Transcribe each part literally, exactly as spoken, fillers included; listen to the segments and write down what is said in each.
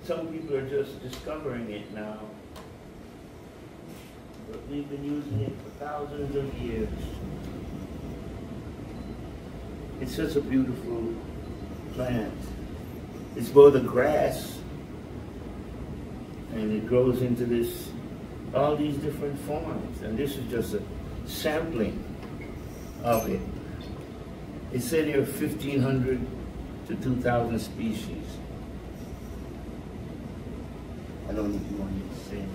some people are just discovering it now. But we've been using it for thousands of years. It's such a beautiful plant. It's both a grass and it grows into this, all these different forms. And this is just a sampling of it. It said there are fifteen hundred to two thousand species. I don't know if you want me to say it.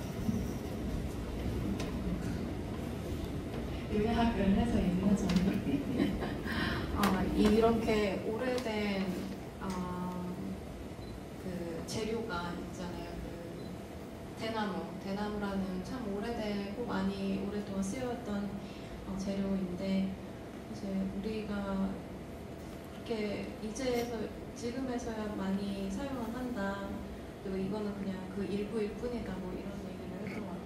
요약을 해서 얘기하자면 어, 이렇게 오래된 어, 그 재료가 있잖아요. 그 대나무, 대나무라는 참 오래되고 많이 오랫동안 쓰여왔던 어, 재료인데 이제 우리가 이렇게 이제서 지금에서야 많이 사용을 한다. 그리고 이거는 그냥 그 일부일 뿐이다. 뭐 이런 얘기를 했던 것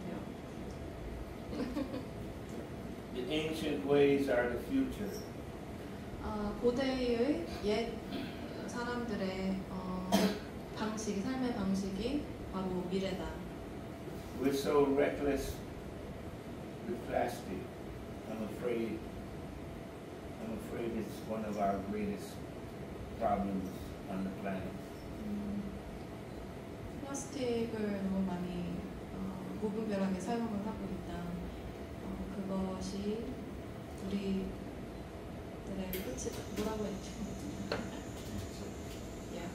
같아요. The ancient ways are the future. 어, 고대의 옛 사람들의 어, 방식, 삶의 방식이 바로 미래다. We're so reckless with plastic. I'm afraid. I'm afraid it's one of our greatest problems on the planet. 음, 플라스틱을 너무 많이 어, 무분별하게 사용을 하고 있다. 어, 그것이 우리들의 끝이 뭐라고 했죠? yeah.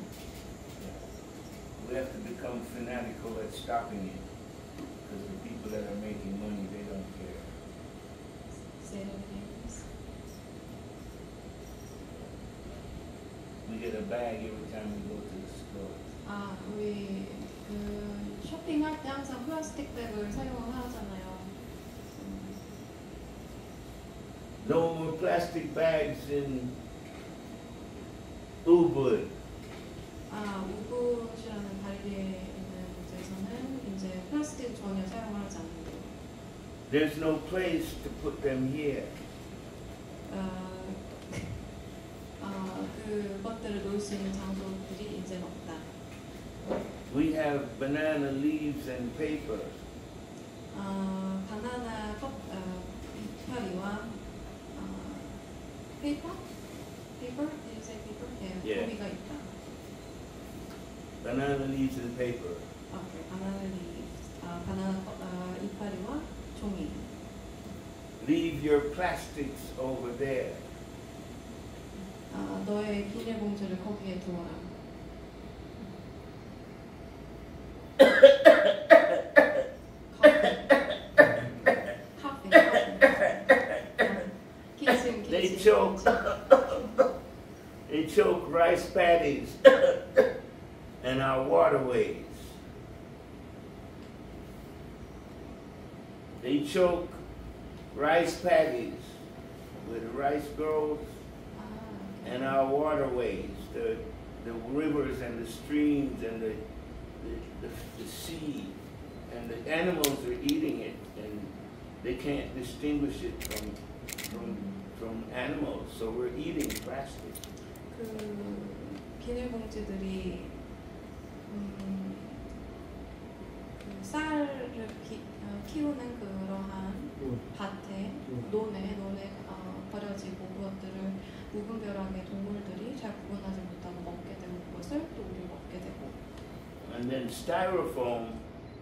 We have to become fanatical at stopping it, because the people that are making money, they don't care. Say that again, please. We get a bag every time we go to the store. 아, 우리 그 쇼핑할 때 항상 플라스틱 백을 사용을 하잖아요. 음. No more plastic bags in Ubud. 아, 우붓이라는 발리에 있는 곳에서는 이제 플라스틱 전혀 사용을 하지 않는데요. There's no place to put them here. 어, 어, 그것들을 놓을 수 있는 장소들이 이제는 없다. We have banana leaves and paper. 어, 바나나 껍, 어, 이파리와 어, 페이퍼? 페이퍼? Did you say paper? 네, Yeah. 고기가 있다. Banana leaves and paper. 오케이, 바나나 리, 아, 바나나 껍, 어, 이파리와 종이. Leave your plastics over there. 아, 너의 비닐봉지를 거기에 두어라. 커피, 커피. 키친, 키친. They choke. They choke rice paddies and our waterways. They choke rice paddies where the rice grows 아, and our waterways, the the rivers and the streams and the the, the, the sea, and the animals are eating it and they can't distinguish it from from from animals, so we're eating plastic. 그 비닐봉지들이 음, 그 쌀을 기, 어, 키우는 그러한 밭에 논에 논에 어, 버려지고 그것들을 무분별하게 동물들이 잘 구분하지 못하고 먹게 되고 그것을 또 우리 먹게 되고. And then styrofoam,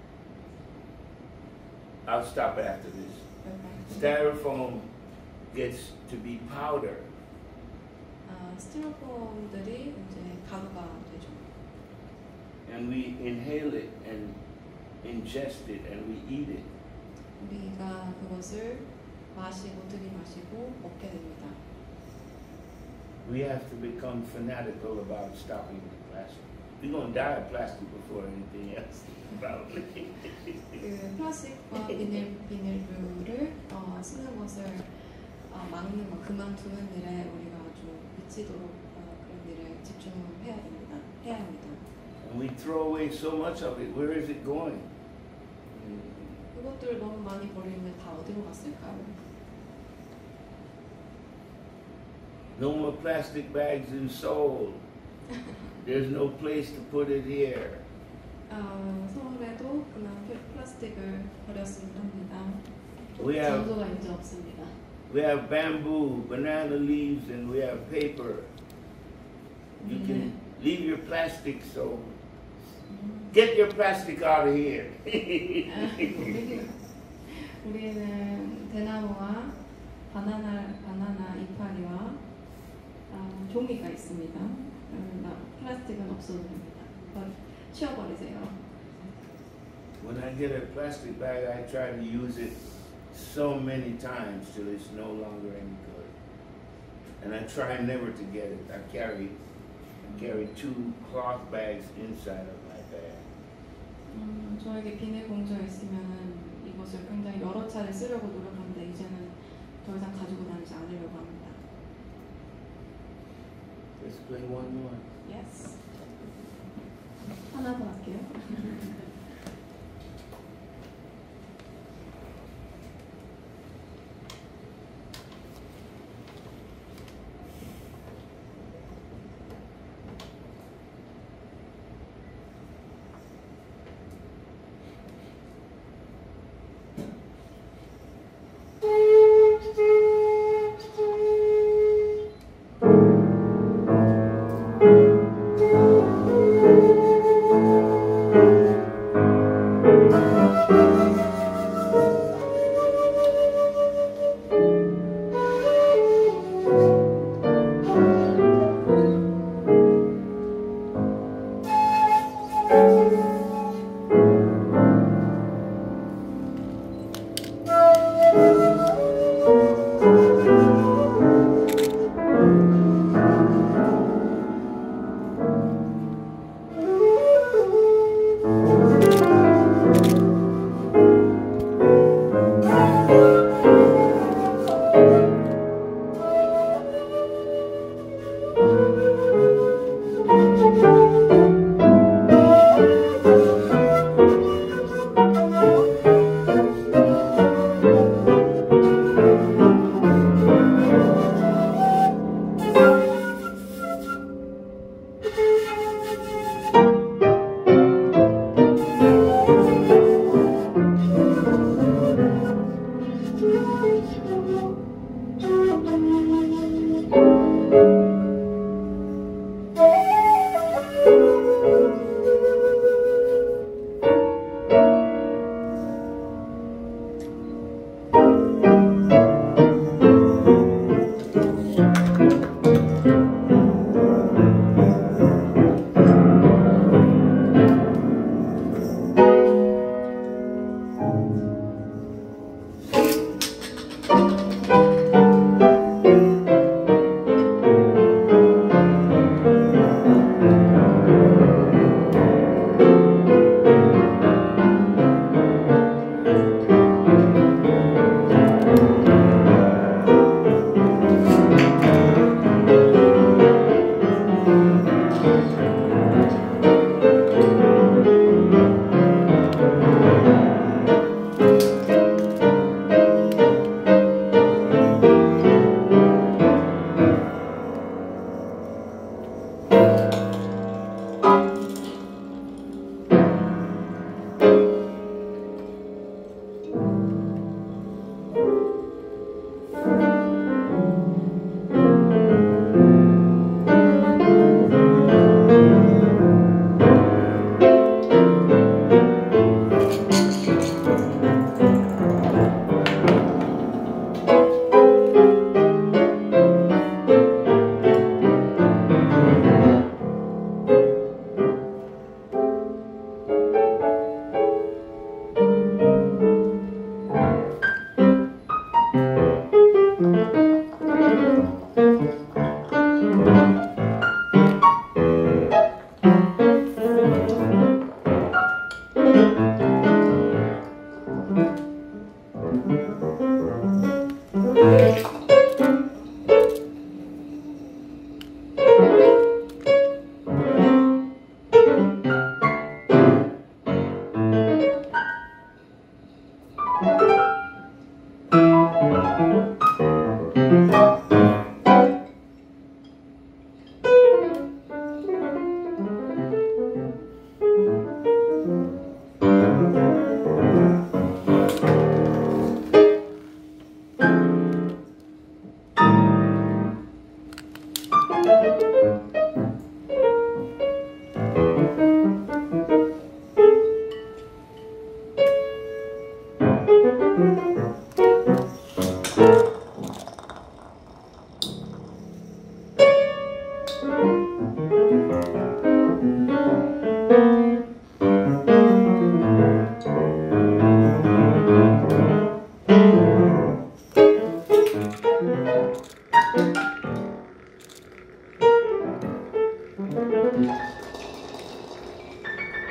I'll stop after this. Styrofoam gets to be powder. 아, 스티로폼들이 이제 가루가 되죠. And we inhale it and ingest it and we eat it. 우리가 그것을 마시고 들이마시고 먹게 됩니다. We have to become fanatical about stopping the plastic. We're going to die of plastic before anything else, probably. 그 플라스틱과 비닐, 비닐류를 어, 쓰는 것을 어, 막는 것, 그만두는 일에 우리가 아주 미치도록 어, 그런 일에 집중해야 됩니다. 해야 합니다. And we throw away so much of it. Where is it going? 그것들 너무 많이 버리면 다 어디로 갔을까요? No more plastic bags in Seoul. There's no place to put it here. 어, 서울에도 그만 플라스틱을 버렸으면 합니다. We have 장소가 이제 없습니다. we have bamboo, banana leaves, and we have paper. You can leave your plastic, so get your plastic out of here. 우리는 대나무와 바나나, 바나나 이파리와 어, 종이가 있습니다. 음, 플라스틱은 없어도 됩니다. 치워버리세요. When I get a plastic bag, I try to use it so many times till it's no longer any good. And I try never to get it. I carry, I carry two cloth bags inside of my bag. 음, 저에게 비닐 봉지가 있으면 이것을 굉장히 여러 차례 쓰려고 노력하는데 이제는 더 이상 가지고 다니지 않으려고 합니다. Let's play one more. Yes. 하나 더 할게요.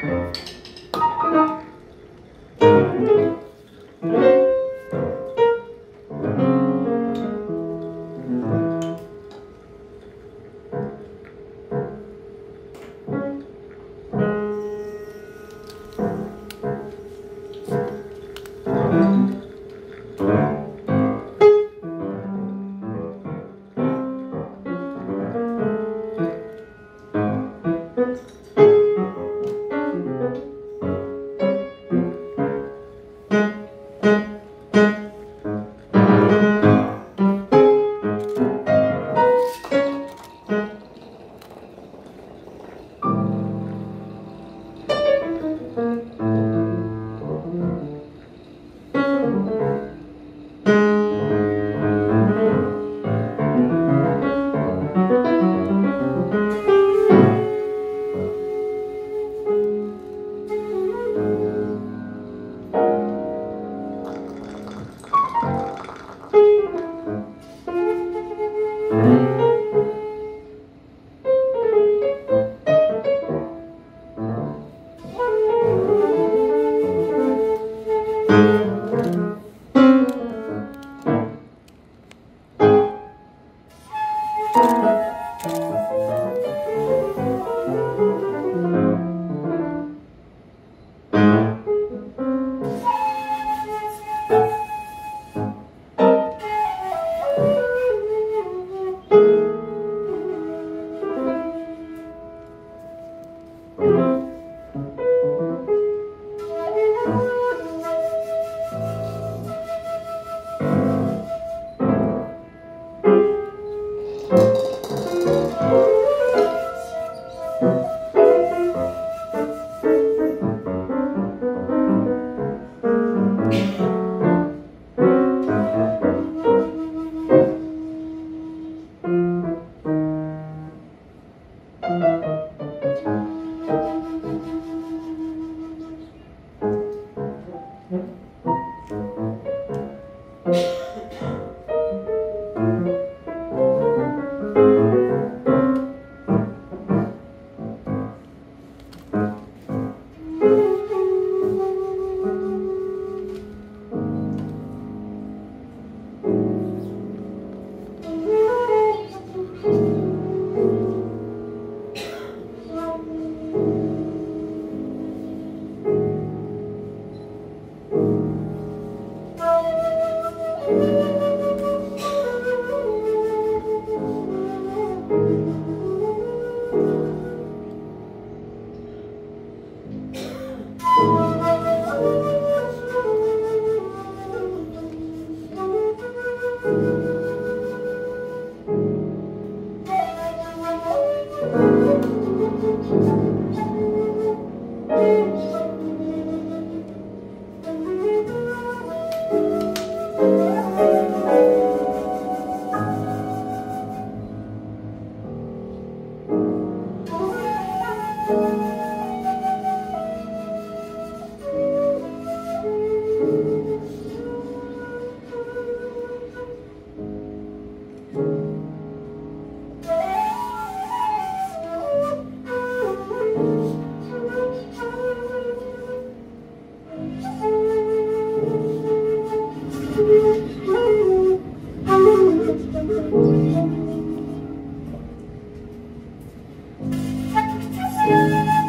Thank you.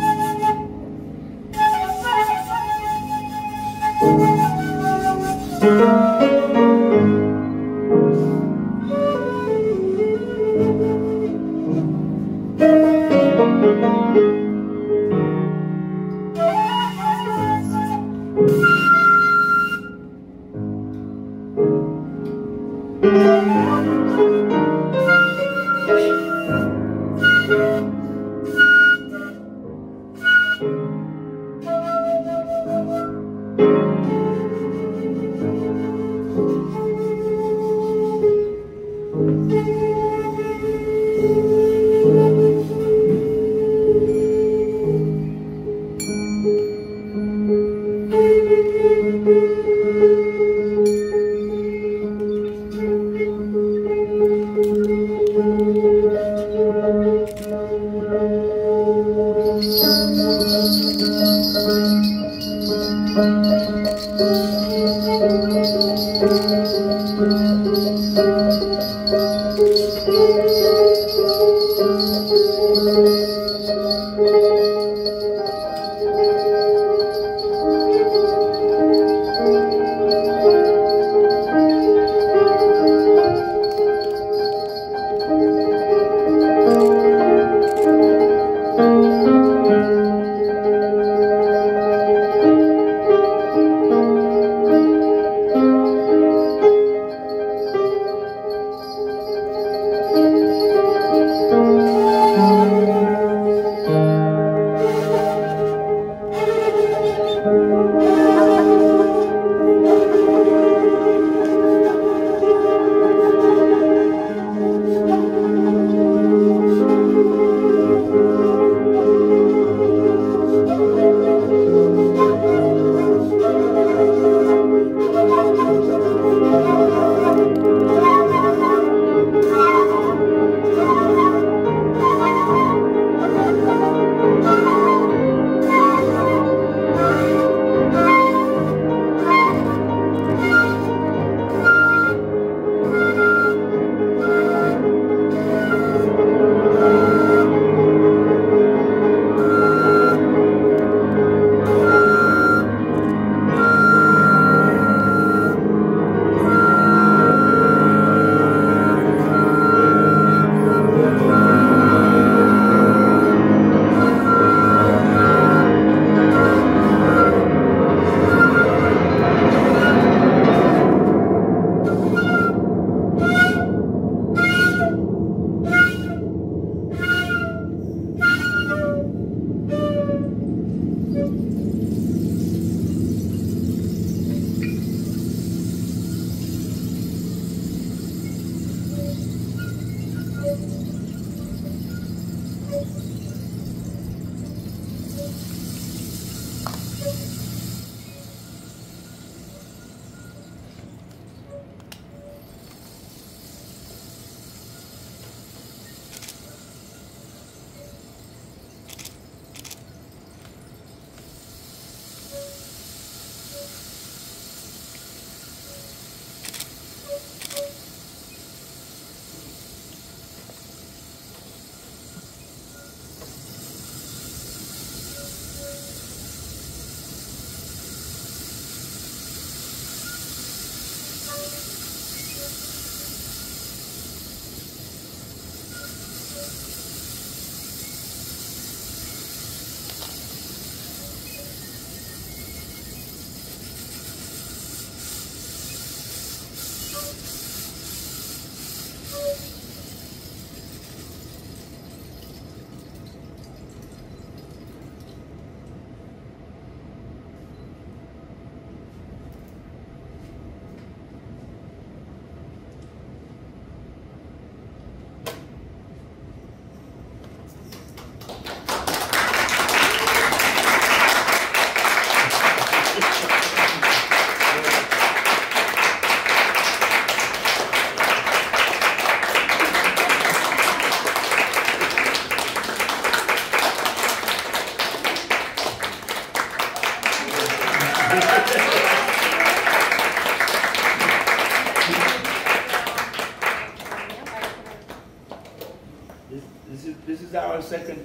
our second.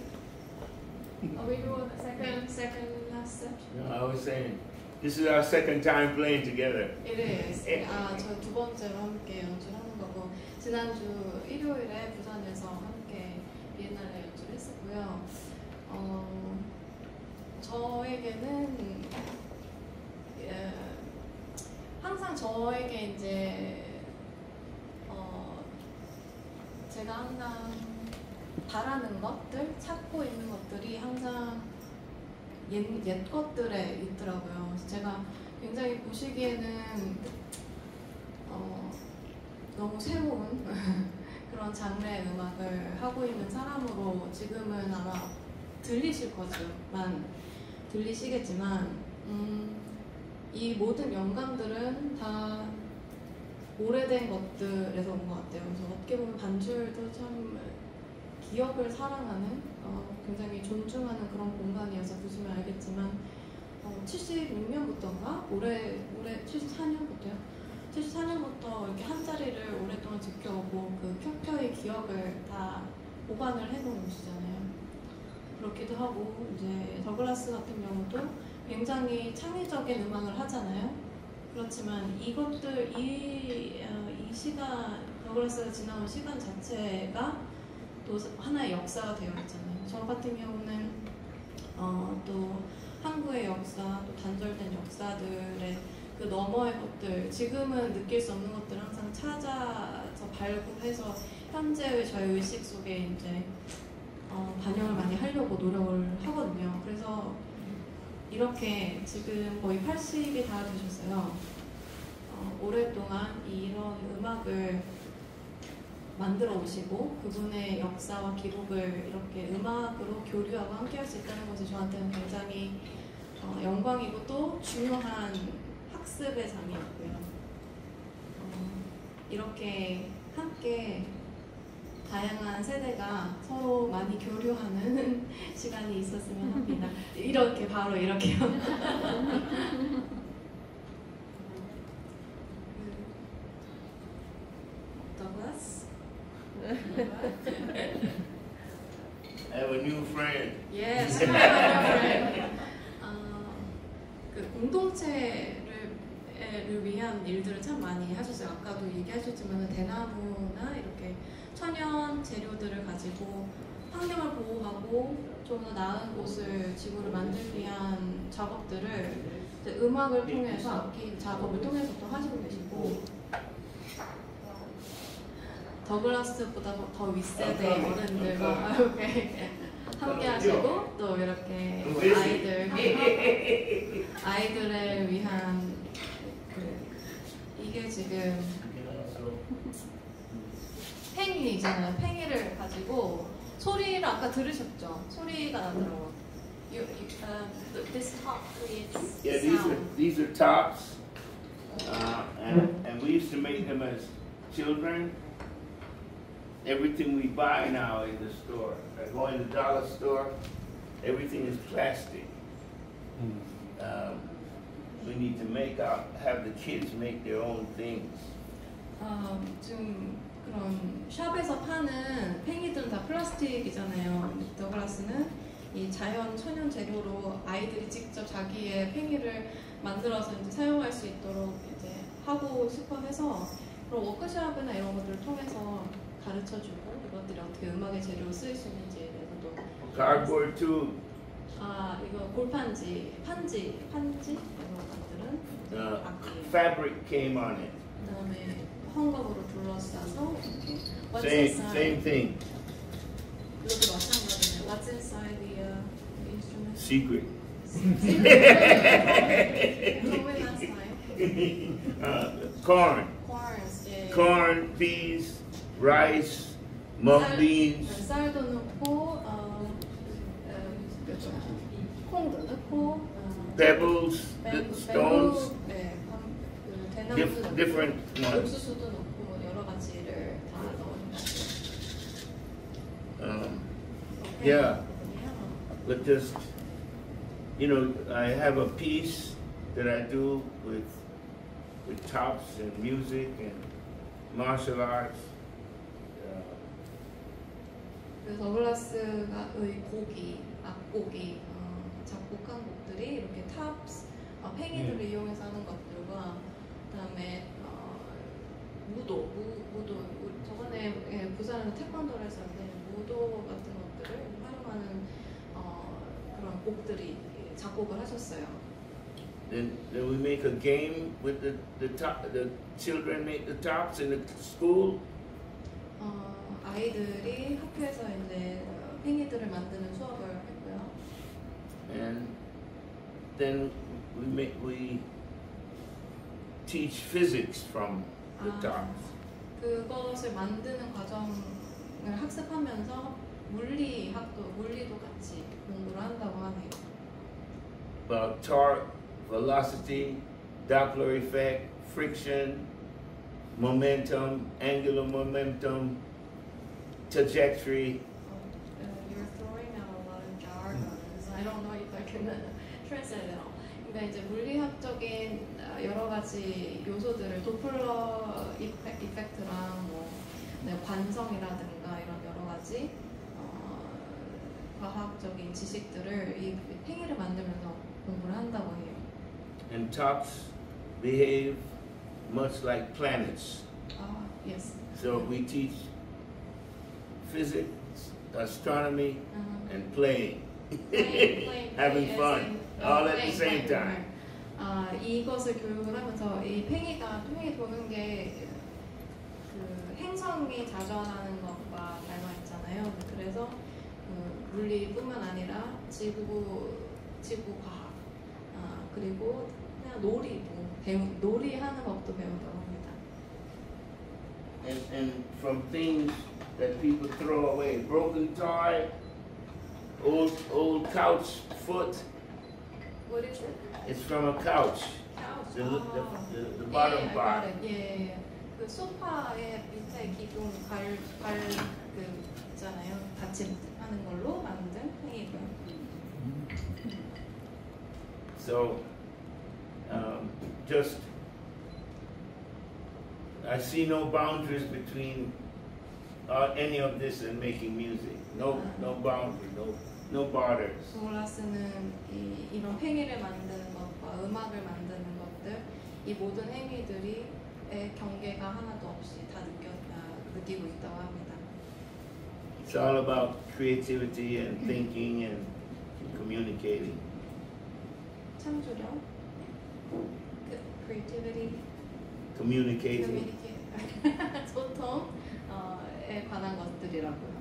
Are we doing the second, second last section? No, I was saying, this is our second time playing together. It is. 아, 저 두 번째로 함께 연주를 하는 거고, 지난주 일요일에 부산에서 함께 비엔날레 연주를 했었고요. 어, 저에게는 예, 항상 저에게 이제 어, 제가 항상 바라는 것들, 찾고 있는 것들이 항상 옛, 옛 것들에 있더라고요. 그래서 제가 굉장히 보시기에는 어, 너무 새로운 그런 장르의 음악을 하고 있는 사람으로 지금은 아마 들리실 거지만 들리시겠지만 음, 이 모든 영감들은 다 오래된 것들에서 온 것 같아요. 그래서 어떻게 보면 반주율도 참 기억을 사랑하는 어, 굉장히 존중하는 그런 공간이어서 보시면 알겠지만 어, 칠십육 년부터인가? 올해, 올해 칠십사 년부터요? 칠십사 년부터 이렇게 한 자리를 오랫동안 지켜오고 그 켜켜이 기억을 다 보관을 해놓은 곳이잖아요. 그렇기도 하고 이제 더글라스 같은 경우도 굉장히 창의적인 음악을 하잖아요. 그렇지만 이것들 이, 어, 이 시간 더글라스가 지나온 시간 자체가 또 하나의 역사가 되어 있잖아요. 저 같은 경우는 어, 또 한국의 역사, 또 단절된 역사들의 그 너머의 것들, 지금은 느낄 수 없는 것들을 항상 찾아서 발굴해서 현재의 저의 의식 속에 이제 어, 반영을 많이 하려고 노력을 하거든요. 그래서 이렇게 지금 거의 팔십이 다 되셨어요. 어, 오랫동안 이런 음악을 만들어 오시고 그분의 역사와 기록을 이렇게 음악으로 교류하고 함께 할 수 있다는 것이 저한테는 굉장히 어, 영광이고 또 중요한 학습의 장이었고요. 어, 이렇게 함께 다양한 세대가 서로 많이 교류하는 시간이 있었으면 합니다. 이렇게 바로 이렇게요. Douglas? I have a new friend. Yes, I have a friend. 어, 그 공동체를 를 위한 일들을 참 많이 하셨어요. 아까도 얘기하셨지만 대나무나 이렇게 천연 재료들을 가지고 환경을 보호하고 좀 더 나은 곳을 지구를 만들기 위한 작업들을 이제 음악을 통해서 악기 작업을 통해서 또 하시고 계시고 더글라스보다 더 윗세대 어른들과 이렇게 함께 하시고 또 이렇게 아이들 아이들을 위한 그 이게 지금 팽이잖아요. 팽이를 가지고 소리를 아까 들으셨죠? 소리가 나더라고요. You, you, uh, this top creates Yeah, these are sound. these are tops, uh, and and we used to make them as children. Everything we buy now in the store, I go in the dollar store, everything is plastic. Um, we need to make our, have the kids make their own things. 어, 지금 그런 샵에서 파는 팽이들은 다 플라스틱이잖아요. 더글라스는 이 자연 천연 재료로 아이들이 직접 자기의 팽이를 만들어서 이제 사용할 수 있도록 이제 하고 싶어 해서 그런 워크숍이나 이런 것들을 통해서 가르쳐주고 이것들이 어떻게 음악의 재료로 쓰일 수 있는지에 대해서도 Cardboard tube. 아 이거 골판지, 판지, 판지 이런 것들은 Uh, 악기예요. fabric came on it. 그다음에 헝겊으로 둘러싸서 이렇게 What's Same inside? same thing. 이것도 마찬가지네요. What's inside the, uh, the instrument? Secret. When last time? Uh, corn, Corns, 예. corn, peas, rice, mung 쌀, beans. 쌀도 넣고 어, 어, 콩도 넣고 어, Pebbles, 뱀- the 뱀- stones, 네, 밤- 그 대나무도 dif- 넣고 different ones. 옥수수도 넣고 뭐 여러 가지를 다 넣은 것 Um, 같아요. yeah. But just, you know, I have a piece that I do with with tops and music and martial arts. Uh, 그 더글라스의 곡이, 악곡이, 어, 작곡한 곡들이 이렇게 탑스, 어, 팽이들을 네. 이용해서 하는 것들과 그다음에 어, 무도, 무, 무도, 우- 저번에 예, 부산에서 태권도를 했었는데 무도 같은 것들을 활용하는 어, 그런 곡들이 예, 작곡을 하셨어요. then, then we make a game with the the top. The children make the tops in the school. 어, 아이들이 학교에서 이제 어, 팽이들을 만드는 수업을 했고요. And then we make we teach physics from the 아. tops. 그것을 만드는 과정을 학습하면서 물리학도 물리도 같이 공부를 한다고 하네요. About torque, velocity, Doppler effect, friction, momentum, angular momentum, trajectory. Uh, you're throwing out a lot of jargons. I don't know if I can translate it all. 그러니까 이제 물리학적인 어, 여러 가지 요소들을 도플러 이펙, 이펙트랑 뭐 네, 관성이라든가 이런 여러 가지 어, 과학적인 지식들을 이 팽이를 만들면서 공부를 한다고 해요. And tops behave much like planets. 아, yes. So we teach physics, astronomy, Uh-huh. and playing. Playing, playing, Having playing, fun, as in, all uh, at the playing, same playing, time. 아, 이것을 교육을 하면서 이 팽이가 팽이 도는 게 그 행성이 자전하는 것과 닮아 있잖아요. 그래서 그 물리뿐만 아니라 지구 지구 과학 아, 그리고 그냥 놀이도 배우 놀이하는 법도 배운다고 합니다. And, and from things that people throw away, broken toy, old old couch foot. What is it? It's from a couch. Couch. The, 아. the, the, the bottom 예, part. 예, 예. 그 소파의 밑에 기둥 발발그 있잖아요. 같이 하는 걸로 만든 팽이고요. So, um, just I see no boundaries between uh, any of this and making music. No, no boundary, no, no borders. 도라스는 이, 이런 팽이를 만드는 것과 음악을 만드는 것들, 이 모든 행위들이 의 경계가 하나도 없이 다 느껴, 아, 느끼고 있다고 합니다. It's all about creativity and thinking and communicating. 창조력, 그, creativity, Communicating. communicate, 소통에 관한 것들이라고요.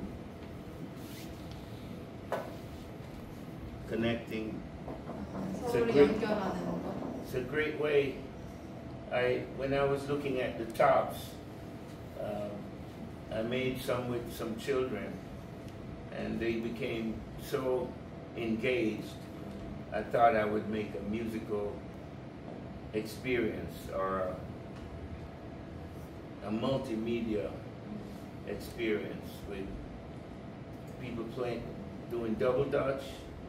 Connecting. 아, It's a 서로를 great- 연결하는 것. It's a great way. I when I was looking at the tops, um, I made some with some children, and they became so engaged. I thought I would make a musical experience or a, a multimedia experience with people playing, doing double dutch,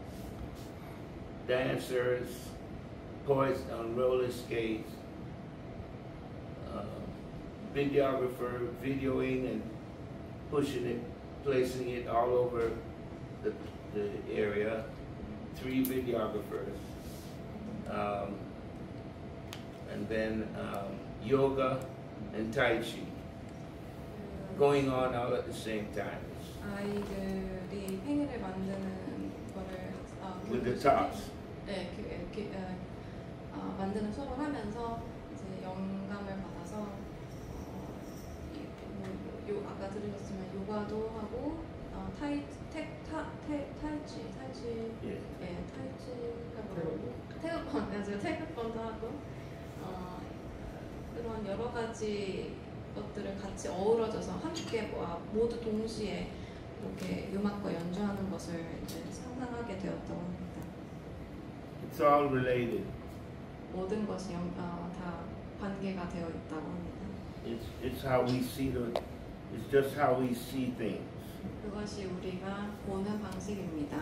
dancers, poets on roller skates, uh, videographer videoing and pushing it, placing it all over the, the area, three videographers, um, and then um, yoga and Tai Chi going on all at the same time. 아이들이 팽이를 만드는 거를 아, With the 교육을 tops. 네, 그, 그, 어, 어, 만드는 수업을 하면서 이제 영감을 받아서 어, 이, 뭐, 요 아까 들으셨지만 요가도 하고 어, 타이 테, 타, 테, 타이치 타이치 Yeah. 예 타이치가 뭐라고 태극권 맞아요 태극권도 하고 어, 그런 여러 가지 것들을 같이 어우러져서 함께 뭐, 모두 동시에 이렇게 음악과 연주하는 것을 이제 상상하게 되었다고 합니다. It's all related. 모든 것이 연, 어, 다 관계가 되어 있다고 합니다. It's it's how we see the. It's just how we see things. 그것이 우리가 보는 방식입니다.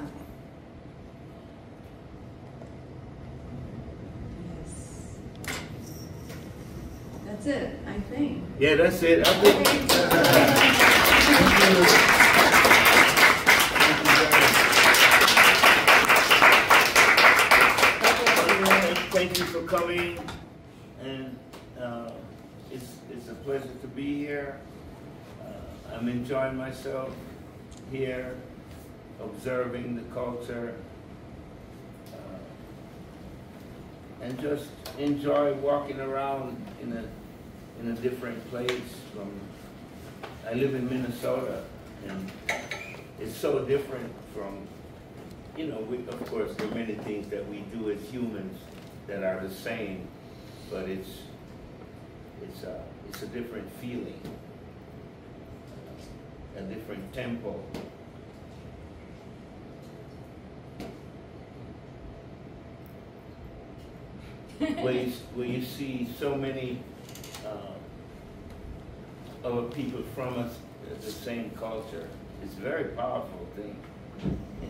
Yes. That's it, I think. Yeah, that's it. I think. Thank you for coming, and uh, it's it's a pleasure to be here. Uh, I'm enjoying myself here, observing the culture, uh, and just enjoy walking around in a in a different place. From I live in Minnesota, and it's so different from. You know, we, of course, there are many things that we do as humans that are the same, but it's it's a it's a different feeling, a different tempo. where you where you see so many uh, other people from us, the same culture, it's a very powerful thing.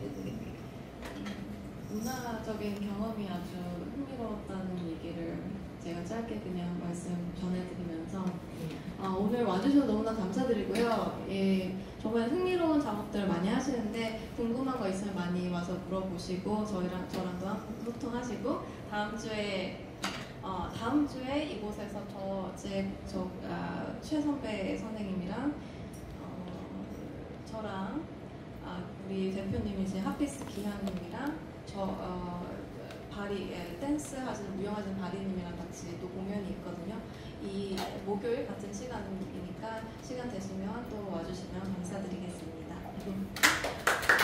문화적인 경험이 아주 흥미로웠다는 얘기를 제가 짧게 그냥 말씀 전해드리면서 어, 오늘 와주셔서 너무나 감사드리고요. 예, 정말 흥미로운 작업들 많이 하시는데 궁금한 거 있으면 많이 와서 물어보시고 저희랑 저랑도 소통하시고 다음 주에 어, 다음 주에 이곳에서 저제저 아, 최 선배 선생님이랑 어, 저랑 아, 우리 대표님이신 하피스 기현님이랑 저 어, 바리 예, 댄스 하시는 무용하시는 바리님이랑 같이 또 공연이 있거든요. 이 목요일 같은 시간이니까 시간 되시면 또 와주시면 감사드리겠습니다.